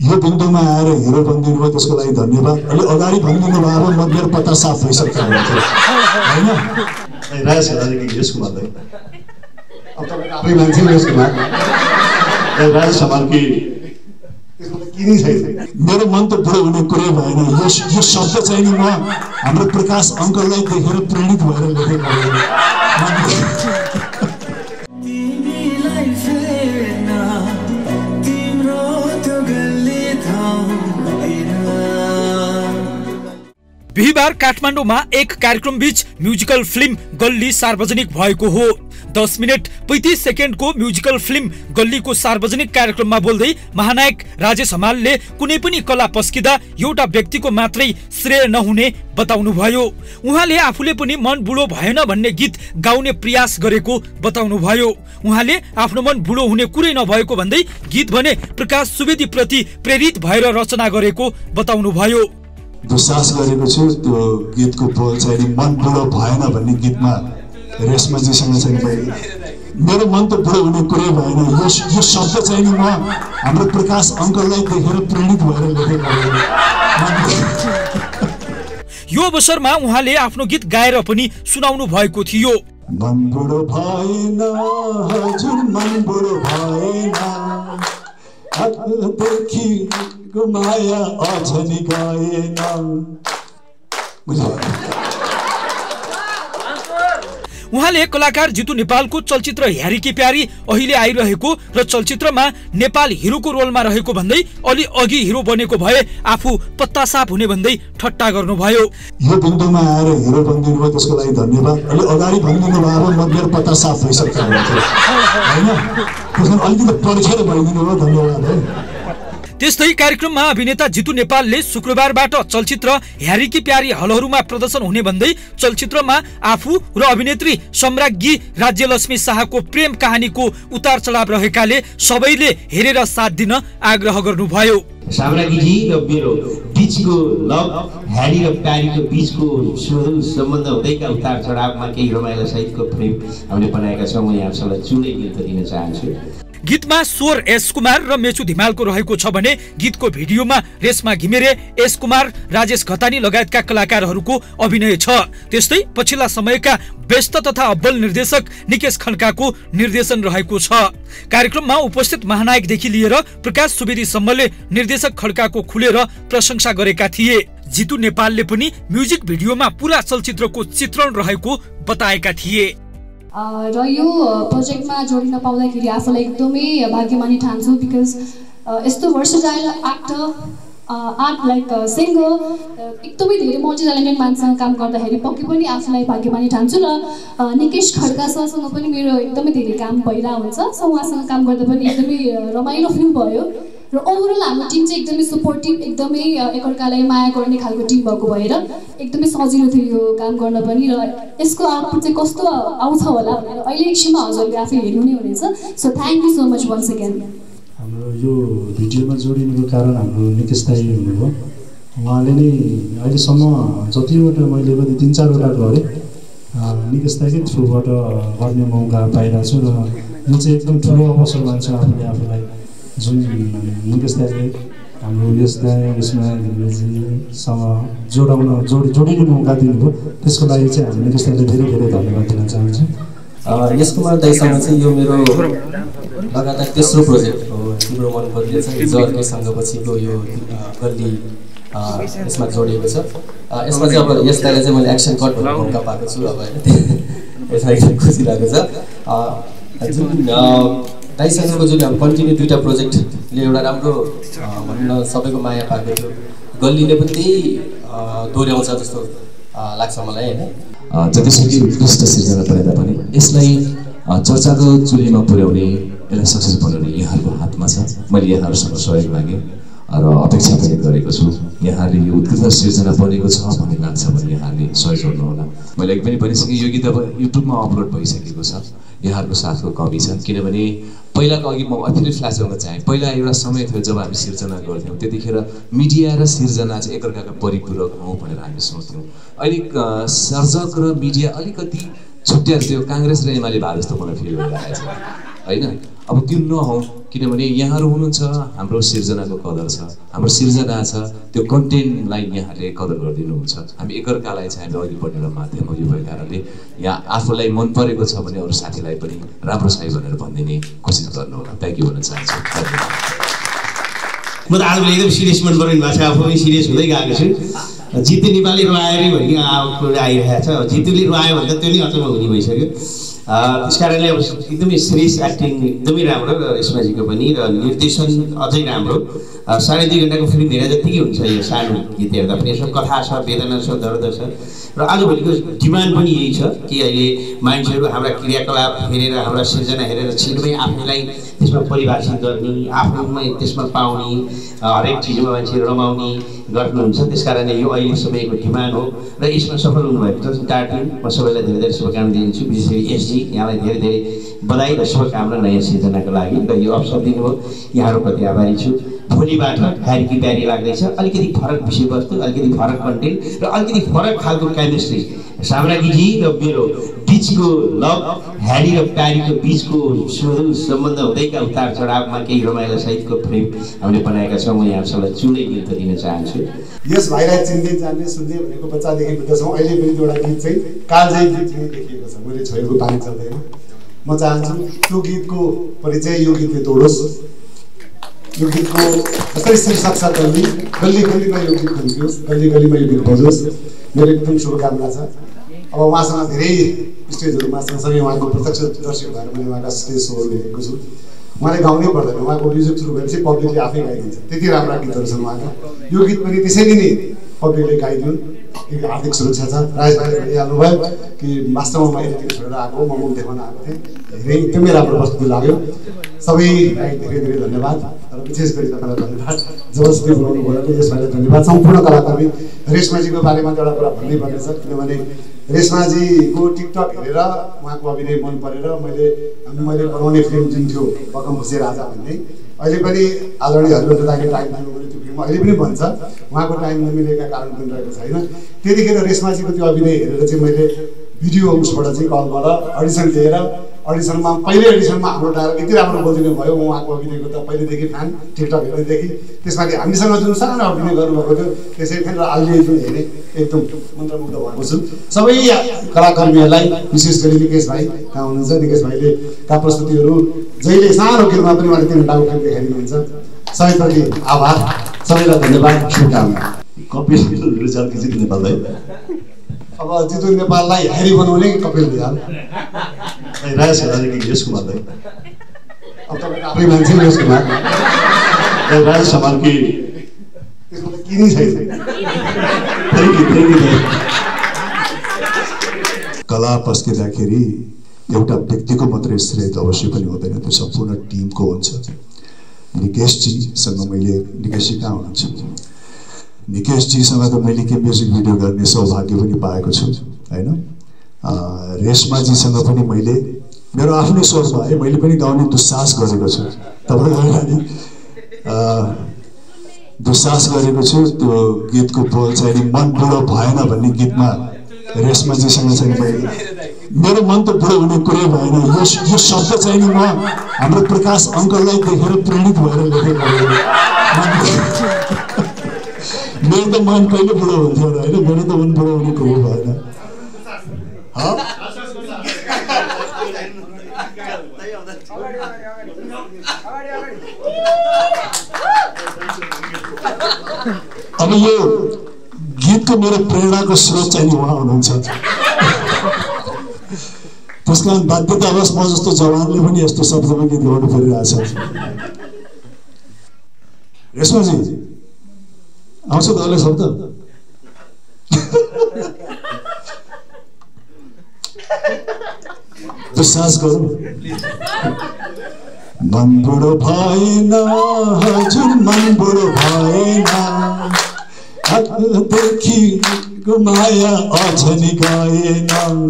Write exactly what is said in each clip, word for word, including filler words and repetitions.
यो बिन्दुमा आएर हिरो बनिदिनु भयो त्यसको लागि धन्यवाद। अलि अगाडि भनिदिनु भयो म मेरो पत्ता साफ भइसक्यो हैन। राजेश दाजुको यस कुमार दाइ अब तपाईँ आफै मान्छे यस कुमार राजेश समालकी किनी छैन। मेरो मन त बुढो हुने कुरै भएन। यो यो शब्द चाहिँ नि म हाम्रो प्रकाश अङ्कललाई देखेर प्रेरित भएर लेखेको हो। बिहिबार काठमाडौँमा एक कार्यक्रम बीच म्युजिकल फिल्म गल्ली सार्वजनिक भएको हो। दस मिनट पैंतीस सेकेन्डको म्युजिकल फिल्म गल्लीको सार्वजनिक कार्यक्रममा बोल्दै महानायक राजेश हमालले कुनै पनि कला पस्किँदा एउटा व्यक्तिको मात्रै श्रेय नहुने बताउनुभयो। उहाँले आफूले पनि मन बुढो भएन भन्ने गीत गाउने प्रयास गरेको बताउनुभयो। उहाँले आफ्नो मन बुढो हुने कुरै नभएको भन्दै गीत भने प्रकाश सुवेदी प्रति प्रेरित भएर रचना गरेको बताउनुभयो। विश्वास गरेको छु त्यो गीतको बोल चाहिँ मन बुढो भएन भन्ने गीतमा रेशमाजीसँग चाहिँ मैले मेरो मन त बुढो हुने कुरै भएन। यो यो शब्द चाहिँ नि म हाम्रो प्रकाश अङ्कललाई देखेर प्रेरित भएर लेखेको हो। यो अवसरमा उहाँले आफ्नो गीत गाएर पनि सुनाउनु भएको थियो। मन बुढो भएन हजुर मन बुढो भएन देखि माया अझ नि गएन। उहाँले कलाकार जितु नेपालको चलचित्र ह्यारीकी प्यारी अहिले आइरहेको र चलचित्रमा नेपाल हिरोको रोलमा रहेको भन्दै अलि अघि हिरो बनेको भए आफू पत्ता साफ हुने भन्दै ठट्टा गर्नुभयो। यो बिन्दुमा आएर हिरो बनिदिनु भयो त्यसको लागि धन्यवाद। अलि अगाडि भनिदिनु भयो म मेरो पत्ता साफ भइसक्यो हैन। त्यसमा अलिकति पर्खेर भनिदिनु भयो धन्यवाद है। त्यस्तै कार्यक्रममा अभिनेता जितु नेपालले शुक्रबारबाट चलचित्र ह्यारीकी प्यारी हलहरूमा प्रदर्शन हुने भन्दै चलचित्रमा आफू र अभिनेत्री सम्राज्ञी राज्यलक्ष्मी शाहको प्रेम कहानीको उतार चढाव रहेकाले सबैले हेरेर साथ दिन आग्रह गर्नुभयो। सम्राज्ञीजी र मेरो बीचको लभ ह्यारी र प्यारीको बीचको सुमधुर सम्बन्ध हुँदैका उतार चढावमा केही रमाइलो सहितको प्रेम हामीले बनाएका छौँ। म यहाँ सबैलाई चुनै गीत दिन चाहन्छु। गीतमा स्वर यश कुमार र मेचु धिमालको रहेको छ भने गीतको भिडियोमा रेशमा घिमिरे, यश कुमार, राजेश घतानी लगायतका कलाकारहरूको अभिनय छ। त्यस्तै पछिल्ला समयका व्यस्त तथा अब्बल निर्देशक निकेश खड्काको निर्देशन रहेको छ। कार्यक्रममा उपस्थित महानायकदेखि लिएर प्रकाश सुवेदीसम्मले निर्देशक खड्काको खुलेर प्रशंसा गरेका थिए। जितु नेपालले पनि म्युजिक भिडियोमा पुरा चलचित्रको चित्रण रहेको बताएका थिए। र यो प्रोजेक्टमा जोडिन पाउँदाखेरि आफूलाई एकदमै भाग्यमानी ठान्छु। बिकज यस्तो versatile actor art like singer एकदमै धेरै मल्टी ट्यालेन्टेड मान्छेसँग काम गर्दाखेरि पक्कै पनि आफूलाई भाग्यमानी ठान्छु। र निकेश खड्का सरसँग पनि मेरो एकदमै धेरै काम भइरहेको हुन्छ। सो उहाँसँग काम गर्दा पनि एकदमै रमाइलो फिल भयो। र ओभरअल हाम्रो टिम चाहिँ एकदमै सपोर्टिभ, एकदमै एकअर्कालाई माया गर्ने खालको टिम भएको भएर एकदमै सजिलो थियो यो काम गर्न पनि। र यसको आउटपुट चाहिँ कस्तो आउँछ होला भनेर अहिले एकछिनमा हजुरले आफै हेर्नु नै हुनेछ। So thank you so much once again. हाम्रो यो भिडियोमा जोडिनुको कारण हाम्रो निकेश दाइ हुनुभयो। उहाँले नै अहिलेसम्म जतिवटा मैले पनि तिन चारवटा गरेँ निकेश दाइकै थ्रुबाट गर्ने मौका पाइरहेको छु। र यो चाहिँ एकदम ठुलो अवसर मान्छु आफूले आफूलाई जुन निकेश दाइले हाम्रो यस दाइ यसमा घिमिरेजीसँग जोडाउन जोडी जोडिने मौका दिनुभयो। त्यसको लागि चाहिँ हामी निकेश दाइले धेरै धेरै धन्यवाद दिन चाहन्छु। यश कुमार दाइसँग चाहिँ यो मेरो लगातार तेस्रो प्रोजेक्ट हो। तिम्रो मन बदलेछ जर्केसँग पछिको यो गल्ली यसमा जोडिएको छ। यसमा चाहिँ अब यस दाइले चाहिँ मैले एक्सन कट भन्ने मौका पाएको छु। अब होइन यसमा एकदम खुसी लागेको छ। जुन दाइसँगको जुन अब कन्टिन्यू दुईवटा प्रोजेक्टले एउटा राम्रो भन्न सबैको माया पाएको थियो। गल्लीले पनि त्यही दोहोऱ्याउँछ जस्तो लाग्छ मलाई होइन। जतिसुकै उत्कृष्ट सिर्जना परे तापनि यसलाई चर्चाको चुलीमा पुर्याउने, यसलाई सक्सेस बनाउने यहाँहरूको हातमा छ। मैले यहाँहरूसँग सहयोग मागेँ र अपेक्षा पनि गरेको छु। यहाँहरूले यो उत्कृष्ट सिर्जना बनेको छ भन्ने लाग्छ भने यहाँहरूले सहयोग गर्नुहोला। मैले एक पनि भनिसकेँ यो गीत अब युट्युबमा अपलोड भइसकेको छ। यहाँहरूको साथको कमी छ। किनभने पहिलाको अघि म फेरि फ्ल्यास गर्न चाहेँ। पहिला एउटा समय थियो जब हामी सिर्जना गर्थ्यौँ, त्यतिखेर मिडिया र सिर्जना चाहिँ एकअर्काका परिपूरक हौँ भनेर हामी सोच्थ्यौँ। अहिले सर्जक र मिडिया अलिकति छुट्याएर थियो। काङ्ग्रेस र एमाले भए जस्तो मलाई फिल भइरहेको छ। होइन अब त्यो नहौँ किनभने यहाँहरू हुनुहुन्छ हाम्रो सिर्जनाको कदर छ हाम्रो सिर्जना छ त्यो कन्टेन्टलाई यहाँहरूले कदर गरिदिनुहुन्छ हामी एकअर्कालाई चाहिँ हामी अघि बढ्ने माध्यम यो भएको कारणले यहाँ आफूलाई मन परेको छ भने अरू साथीलाई पनि राम्रो छ भनेर भनिदिने कोसिस गर्नु होला थ्याङ्क यू भन्न चाहन्छु म त आजभोलि एकदम सिरियस मन पराउनु भएको छ आफू पनि सिरियस हुँदै गएको छु जितु नेपाली रुवायो रे भन्ने कुरा आइरहेको छ जितुले रुवायो भन्दा त्यो नै अचम्म हुने भइसक्यो त्यस कारणले अब एकदमै सिरियस एक्टिङ एकदमै राम्रो र रेशमाजीको पनि र निर्देशन अझै राम्रो साढे दुई घन्टाको फिल्म हेरे जतिकै हुन्छ यो सानो गीत हेर्दा पनि यसमा कथा छ वेदना छ दर्द छ र आजभोलिको डिमान्ड पनि यही छ कि अहिले मान्छेहरू हाम्रा क्रियाकलाप हेरेर हाम्रा सिर्जना हेरेर छिटोमै आफैलाई त्यसमा परिभाषित गर्ने आफूमै त्यसमा पाउने हरेक चिजमा मान्छे रमाउने गर्नुहुन्छ त्यस कारणले यो अहिले समयको डिमान्ड हो र यसमा सफल हुनुभएको छ टाटा टिम म सबैलाई धेरै धेरै शुभकामना दिन्छु विशेष गरी एसजी यहाँलाई धेरै धेरै बधाई र शुभकामना नयाँ सिर्जनाको लागि र यो अवसर दिनुभयो यहाँहरूप्रति आभारी छु भोलिबाट ह्यारीकी प्यारी लाग्दैछ अलिकति फरक विषयवस्तु अलिकति फरक कन्टेन्ट र अलिकति फरक खालको केमिस्ट्री साम्राज्ञीजी र मेरो बिचको लभ ह्यारी र प्यारीको बिचको सुमधुर सम्बन्ध हुँदैका उतार चढावमा केही रमाइलो सहितको फिल्म हामीले बनाएका छौँ म यहाँ सबैलाई चुनै गीत दिन चाहन्छु यस भाइलाई चिन्दै जान्ने सुन्दै भनेको बच्चादेखि बुझ्दछौँ अहिले पनि एउटा गीत चाहिँ कालजयी गीत चाहिँ देखिएको छ मैले छोएको पानी चल्दैन म चाहन्छु त्यो गीतको परिचय यो गीतले तोडोस् यो गीतको कसरी शीर्षक छ गल्ली गल्ली गल्लीमा यो गीत खनिदियोस् गल्ली गल्लीमा यो गीत बजोस् मेरो एकदम शुभकामना छ अब उहाँसँग धेरै स्टेजहरूमा सँगसँगै उहाँको प्रत्यक्ष दर्शक भएर मैले उहाँका स्टेज सोहरू हेरेको छु उहाँले गाउनै पर्दैन उहाँको म्युजिक सुरु भएपछि पब्लिकले आफै गाइदिन्छ त्यति राम्रा गीतहरू छन् उहाँका यो गीत पनि त्यसैले नै पब्लिकले गाइदिउन् कि आर्थिक सुरक्षा छ राज भाइले भनिहाल्नु भयो कि वास्तवमा म यति छोडेर आएको म मुख देखाउन आएको थिएँ धेरै एकदमै राम्रो वस्तु लाग्यो सबैलाई धेरै धेरै धन्यवाद र विशेष गरी तपाईँलाई धन्यवाद जबरजस्ती बोलाउनु भयो यस भाइलाई धन्यवाद सम्पूर्ण कलाकर्मी रेशमाजीको बारेमा एउटा कुरा भन्नै पर्नेछ किनभने रेशमाजीको टिकटक हेरेर उहाँको अभिनय मन परेर मैले मैले बनाउने फिल्म जुन थियो बकम खुसे राजा भन्ने अहिले पनि आदरणीय हरिवंश दाइले टाइम दिनुभयो त्यो फिल्म अहिले पनि भन्छ उहाँको टाइम नमिलेका कारण पनि रहेको छैन त्यतिखेर रेशमाजीको त्यो अभिनय हेरेर चाहिँ मैले भिडियो उसबाट चाहिँ कलबाट अडिसन दिएर अडिसनमा पहिल्यै अडिसनमा हाम्रो डायलग यति राम्रो बोलिदिनु भयो म उहाँको अभिनयको त पहिलेदेखि फ्यान टिकटक हेर्दैदेखि त्यसमाथि हामीसँग जुन सानो अभिनय गर्नुभएको थियो त्यसै फेरि अहिले जुन हेरेँ एकदम मन्त्रमुग्ध भएको छु सबै कलाकर्मीहरूलाई विशेष गरी निकेश भाइ कहाँ हुनुहुन्छ निकेश भाइले का प्रस्तुतिहरू जहिले सानो किरमा पनि उहाँले तिन घन्टाको फिल्म देखाइदिनुहुन्छ सबैप्रति आभार सबैलाई धन्यवाद शुभकामना कपिल रिजालकी जित नेपाललाई अब जितु नेपाललाई ह्यारी बनाउने कपिल रिजाल राज यश कुमारलाई अब तपाईँको आफै मान्छे यश कुमार राज समालकी त्यसमा त किनै छैन थ्याङ्क यू थ्याङ्क यू कला पस्किँदाखेरि एउटा व्यक्तिको मात्रै श्रेय त अवश्य पनि हुँदैन त्यो सम्पूर्ण टिमको हुन्छ निकेशजीसँग मैले निकेशजी कहाँ हुनुहुन्छ निकेशजीसँग त मैले के म्युजिक भिडियो गर्ने सौभाग्य पनि पाएको छु होइन रेशमाजीसँग पनि मैले मेरो आफ्नै स्वरमा है मैले पनि गाउने दुस्साहस गरेको छु तपाईँलाई दुस्साहस गरेको छु त्यो गीतको बोल चाहिँ मन बुढो भएन भन्ने गीतमा रेशमाजीसँग चाहिँ मैले मेरो मन त बुढो हुने कुरै भएन यो यो शब्द चाहिँ नि म हाम्रो प्रकाश अङ्कललाई देखेर प्रेरित भएर लेखेको मेरो त मन कहिले बुढो हुन्थ्यो होइन मेरो त मन बुढो हुने कुरो भएन अब यो गीतको मेरो प्रेरणाको स्रोत चाहिँ उहाँ हुनुहुन्छ त्यस कारण बाध्यतावश म जस्तो जवानले पनि यस्तो शब्दमा गीत गाउनु परिरहेछ रेशमाजी आउँछ तपाईँलाई शब्द विश्वास गरौँ मन बुढो भएन हजुर मन बुढो भएन हातदेखि गुमाया अझ नि गएन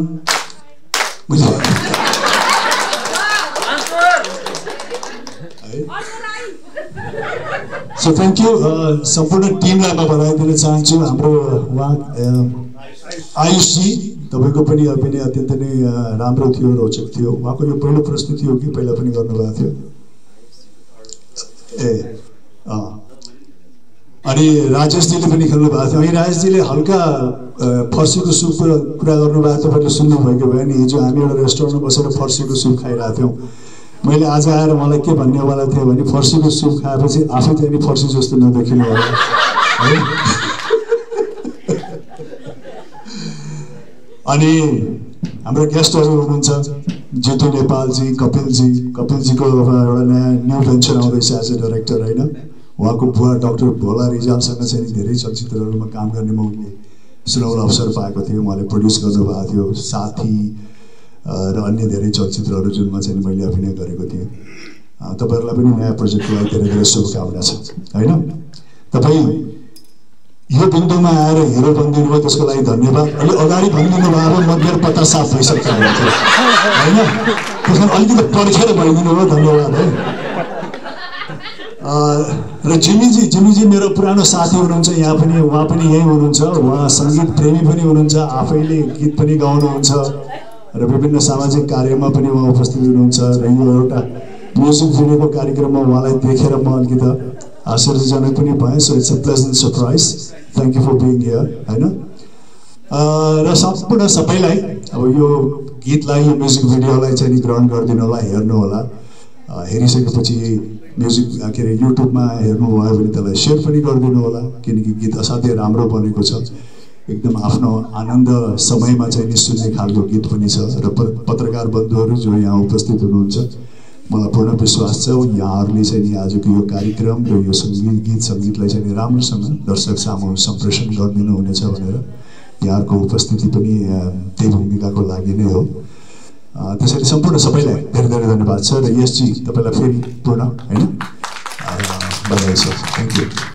सो थ्याङ्क यू सम्पूर्ण टिमलाई म बधाई दिन चाहन्छु हाम्रो उहाँ आयुषजी तपाईँको पनि अभिनय अत्यन्त नै राम्रो थियो, रोचक थियो। उहाँको यो पहिलो प्रस्तुति हो कि पहिला पनि गर्नुभएको थियो? ए अँ अनि राजेशजीले पनि खेल्नु भएको थियो। अनि राजेशजीले हल्का फर्सीको सुपको कुरा गर्नुभएको तपाईँले सुन्नुभएको भयो नि। हिजो हामी एउटा रेस्टुरेन्टमा बसेर फर्सीको सुप खाइरहेको थियौँ। मैले आज आएर मलाई के भन्नेवाला थियो भने फर्सीको सुप खाएपछि आफै चाहिँ नि फर्सी जस्तो नदेखिनु होला है। अनि हाम्रो गेस्टहरू हुनुहुन्छ जितु नेपालजी, कपिलजी। कपिलजीको एउटा नयाँ न्यू भेन्चर आउँदैछ एज ए डाइरेक्टर होइन। उहाँको बुवा डाक्टर भोला रिजालसँग चाहिँ धेरै चलचित्रहरूमा काम गर्ने मौका सुनौलो अवसर पाएको थियो। उहाँले प्रड्युस गर्नुभएको थियो साथी र अन्य धेरै चलचित्रहरू जुनमा चाहिँ मैले अभिनय गरेको थिएँ। तपाईँहरूलाई पनि नयाँ प्रोजेक्टको लागि धेरै धेरै शुभकामना छ होइन। तपाईँ यो बिन्दुमा आएर हिरो बनिदिनु भयो त्यसको लागि धन्यवाद। अलि अगाडि भनिदिनु भयो भने म मेरो पत्ता साफ भइसक्छ होइन। त्यसमा अलिकति पर्खेर भनिदिनु भयो, धन्यवाद है। र जिमीजी जिमीजी मेरो पुरानो साथी हुनुहुन्छ, यहाँ पनि उहाँ पनि यहीँ हुनुहुन्छ। उहाँ सङ्गीत प्रेमी पनि हुनुहुन्छ, आफैले गीत पनि गाउनुहुन्छ र विभिन्न सामाजिक कार्यमा पनि उहाँ उपस्थित हुनुहुन्छ। र यो एउटा म्युजिक भिडियोको कार्यक्रममा उहाँलाई देखेर म अलिकति आश्चर्यजनक पनि भएँ। So it's a pleasant surprise. Thank you for being here होइन। र सम्पूर्ण सबैलाई अब यो गीतलाई, यो म्युजिक भिडियोलाई चाहिँ नि ग्रहण गरिदिनु होला, हेर्नु होला। हेरिसकेपछि म्युजिक के अरे युट्युबमा हेर्नुभयो भने त्यसलाई सेयर पनि गरिदिनु होला, किनकि गीत असाध्यै राम्रो बनेको छ। एकदम आफ्नो आनन्द समयमा चाहिँ नि सुन्ने खालको गीत पनि छ। र पत्रकार बन्धुहरू जो यहाँ उपस्थित हुनुहुन्छ, मलाई पूर्ण विश्वास छ यहाँहरूले चाहिँ नि आजको यो कार्यक्रम र यो सङ्गीत गीत सङ्गीतलाई चाहिँ नि राम्रोसँग दर्शक सामु सम्प्रेषण गरिदिनु हुनेछ भनेर यहाँहरूको उपस्थिति पनि त्यही भूमिकाको लागि नै हो। त्यसैले सम्पूर्ण सबैलाई धेरै धेरै धन्यवाद छ। र यसजी तपाईँलाई फेरि पूर्ण होइन बधाई छ। Thank you.